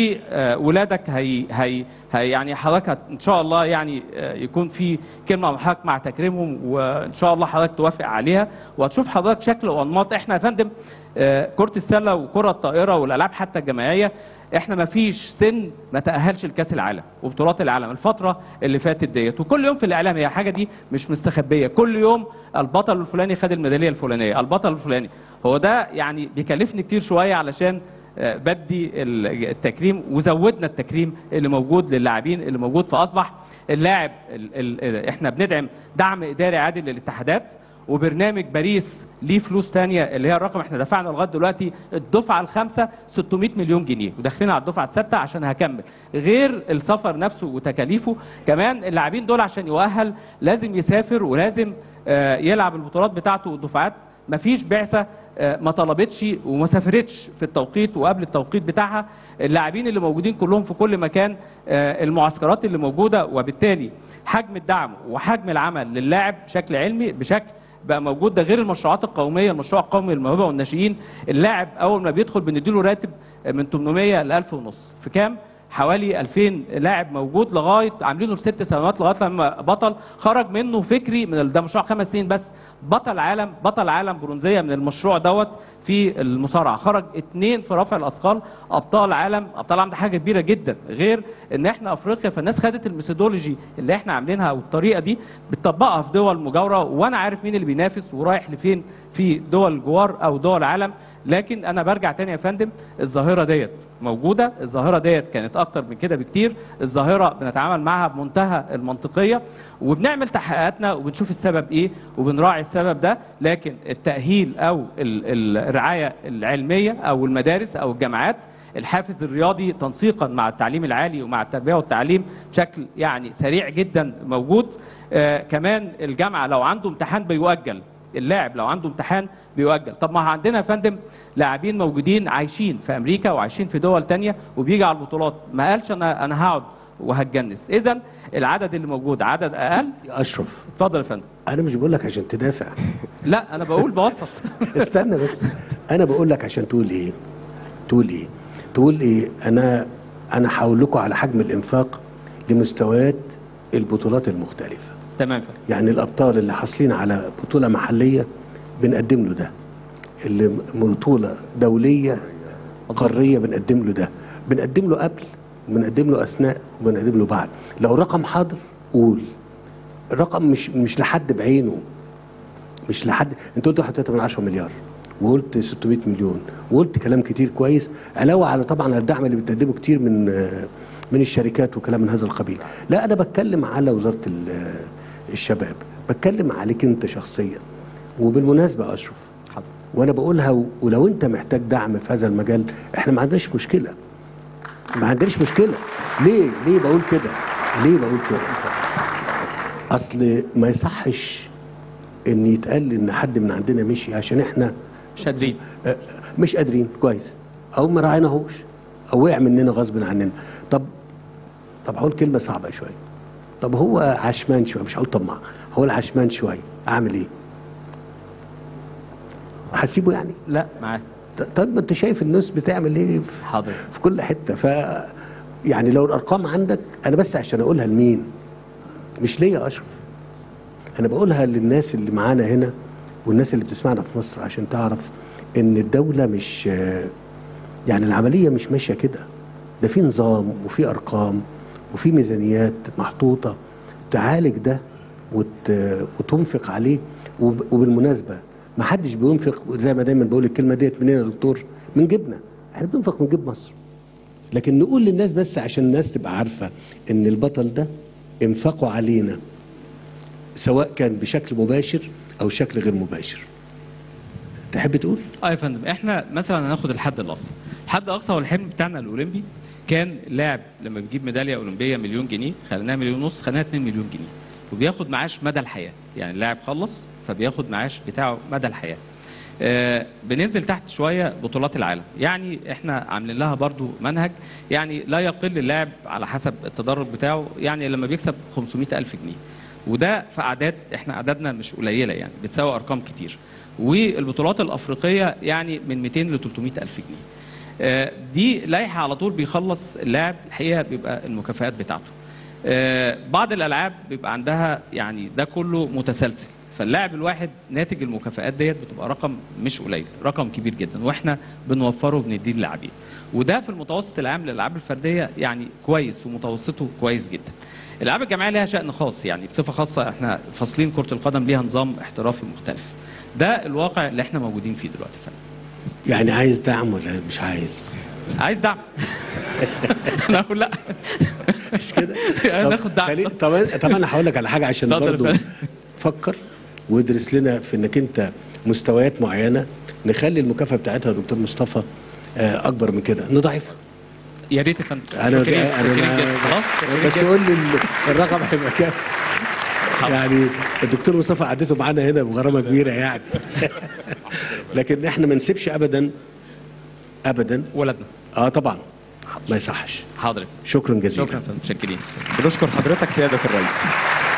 وولادك هي هي, هي يعني حضرتك ان شاء الله يعني يكون في كلمه مع حضرتك مع تكريمهم، وان شاء الله حضرتك توافق عليها، وهتشوف حضرتك شكل وانماط. احنا يا فندم كره السله وكره الطائره والالعاب حتى الجماعيه، احنا ما فيش سن ما تاهلش لكاس العالم وبطولات العالم الفتره اللي فاتت ديت، وكل يوم في الاعلام هي حاجه دي مش مستخبيه، كل يوم البطل الفلاني خد الميداليه الفلانيه، البطل الفلاني. هو ده يعني بيكلفني كتير شويه علشان بدي التكريم، وزودنا التكريم اللي موجود للاعبين اللي موجود، فاصبح اللاعب ال ال احنا بندعم دعم اداري عادل للاتحادات، وبرنامج باريس ليه فلوس ثانيه اللي هي الرقم احنا دفعنا لغايه دلوقتي الدفعه الخامسه ستمائة مليون جنيه، وداخلين على الدفعه السادسه عشان هكمل، غير السفر نفسه وتكاليفه. كمان اللاعبين دول عشان يؤهل لازم يسافر ولازم آه يلعب البطولات بتاعته والدفعات. مفيش بعثه آه ما طلبتش وما سافرتش في التوقيت وقبل التوقيت بتاعها. اللاعبين اللي موجودين كلهم في كل مكان، آه المعسكرات اللي موجوده، وبالتالي حجم الدعم وحجم العمل للاعب بشكل علمي بشكل بقى موجود. ده غير المشروعات القوميه، المشروع القومي للموهبه والناشئين، اللاعب اول ما بيدخل بنديله راتب من ثمانمائة ل ألف ونص، في كام؟ حوالي ألفين لاعب موجود لغايه عاملينه لست سنوات، لغايه لما بطل خرج منه فكري من ده مشروع خمس سنين بس، بطل عالم بطل عالم برونزيه من المشروع دوت في المصارعه، خرج اثنين في رفع الاثقال ابطال عالم. ابطال عالم ده حاجه كبيره جدا، غير ان احنا افريقيا، فالناس خدت الميثودولوجي اللي احنا عاملينها او الطريقه دي بتطبقها في دول مجاوره، وانا عارف مين اللي بينافس ورايح لفين في دول الجوار او دول العالم. لكن انا برجع تاني يا فندم، الظاهره ديت موجوده، الظاهره ديت كانت اكتر من كده بكتير، الظاهره بنتعامل معها بمنتهى المنطقيه وبنعمل تحقيقاتنا وبنشوف السبب ايه وبنراعي السبب ده. لكن التاهيل او الرعايه العلميه او المدارس او الجامعات، الحافز الرياضي تنسيقا مع التعليم العالي ومع التربيه والتعليم بشكل يعني سريع جدا موجود. آه كمان الجامعه لو عنده امتحان بيؤجل، اللاعب لو عنده امتحان بيؤجل. طب ما عندنا يا فندم لاعبين موجودين عايشين في امريكا وعايشين في دول تانية وبيجي على البطولات، ما قالش انا انا هقعد وهتجنس. اذا العدد اللي موجود عدد اقل. يا اشرف اتفضل يا فندم. انا مش بقول لك عشان تدافع لا انا بقول بوصف. استنى بس، انا بقول لك عشان تقول ايه تقول ايه تقول ايه انا انا هقول لكم على حجم الانفاق لمستويات البطولات المختلفه. تمام فندم. يعني الابطال اللي حاصلين على بطوله محليه بنقدم له ده، اللي بطوله دوليه قاريه بنقدم له ده، بنقدم له قبل وبنقدم له اثناء وبنقدم له بعد. لو رقم حاضر قول، الرقم مش مش لحد بعينه، مش لحد. انت قلت واحد وثلاثة من عشرة مليار وقلت ستمائة مليون وقلت كلام كتير كويس، علاوه على طبعا الدعم اللي بتقدمه كتير من من الشركات وكلام من هذا القبيل. لا انا بتكلم على وزاره الشباب، بتكلم عليك انت شخصيا. وبالمناسبه يا اشرف حاضر، وانا بقولها، ولو انت محتاج دعم في هذا المجال احنا ما عندناش مشكله، ما عندناش مشكله. ليه ليه بقول كده ليه بقول كده اصل ما يصحش ان يتقال ان حد من عندنا مشي عشان احنا مش قادرين مش قادرين كويس، او ما راعيناهوش، او وقع مننا غصب عننا. طب طب هقول كلمه صعبه شويه، طب هو عشمان شويه، مش هقول طماع، هو العشمان شويه، اعمل ايه؟ هسيبه يعني؟ لا معاه. طيب ما انت شايف الناس بتعمل ايه في, حاضر. في كل حته. ف يعني لو الارقام عندك، انا بس عشان اقولها لمين؟ مش ليا يا اشرف، انا بقولها للناس اللي معانا هنا والناس اللي بتسمعنا في مصر، عشان تعرف ان الدوله مش يعني العمليه مش ماشيه كده، ده في نظام وفي ارقام وفي ميزانيات محطوطه تعالج ده وت... وتنفق عليه. وب... وبالمناسبه ما حدش بينفق زي ما دايما بقول الكلمه ديت منين يا دكتور؟ من جيبنا، احنا بننفق من جيب مصر. لكن نقول للناس بس عشان الناس تبقى عارفه ان البطل ده انفقوا علينا، سواء كان بشكل مباشر او شكل غير مباشر. تحب تقول؟ اه يا فندم، احنا مثلا هناخد الحد الاقصى. الحد الاقصى هو الحلم بتاعنا الاولمبي، كان لاعب لما بيجيب ميداليه اولمبيه مليون جنيه، خليناها مليون ونص، خليناها اتنين مليون جنيه، وبياخد معاش مدى الحياه. يعني اللاعب خلص فبياخد معاش بتاعه مدى الحياه. آه بننزل تحت شويه بطولات العالم، يعني احنا عاملين لها برضو منهج، يعني لا يقل اللاعب على حسب التدرج بتاعه، يعني لما بيكسب خمسمائة ألف جنيه، وده في اعداد احنا اعدادنا مش قليله، يعني بتساوي ارقام كتير. والبطولات الافريقيه يعني من مئتين ل ثلاثمائة ألف جنيه. آه دي لائحه على طول بيخلص اللاعب، الحقيقه بيبقى المكافآت بتاعته. آه بعض الالعاب بيبقى عندها يعني ده كله متسلسل، فاللاعب الواحد ناتج المكافآت ديت بتبقى رقم مش قليل، رقم كبير جدا، واحنا بنوفره وبنديه للاعبين. وده في المتوسط العام للالعاب الفرديه يعني كويس، ومتوسطه كويس جدا. الالعاب الجماعيه ليها شأن خاص، يعني بصفه خاصه احنا فاصلين كره القدم ليها نظام احترافي مختلف. ده الواقع اللي احنا موجودين فيه دلوقتي فعلا. يعني عايز دعم ولا مش عايز؟ عايز دعم. انا اقول لا مش كده؟ ناخد دعم. طب طب انا هقول لك على حاجه عشان برضه فكر وادرس لنا في انك انت مستويات معينه نخلي المكافاه بتاعتها يا دكتور مصطفى اكبر من كده، نضعفها. يا ريت يا فندم. انا انا خلاص بس قول لي الرقم هيبقى كام؟ يعني الدكتور مصطفى قعدته معانا هنا بغرامه كبيره يعني. لكن احنا ما نسيبش ابدا ابدا ولدنا. اه طبعا ما يصحش. حاضر. شكرا جزيلا. شكرا فندم، متشكرين. بنشكر حضرتك سياده الرئيس.